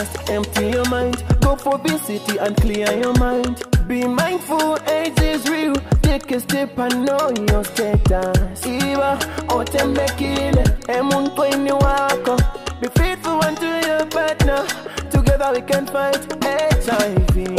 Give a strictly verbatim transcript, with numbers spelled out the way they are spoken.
Just empty your mind. Go for obesity and clear your mind. Be mindful, AIDS is real. Take a step and know your status. Iba, otembekile, emuntu iniwako. Be faithful unto your partner. Together we can fight H I V.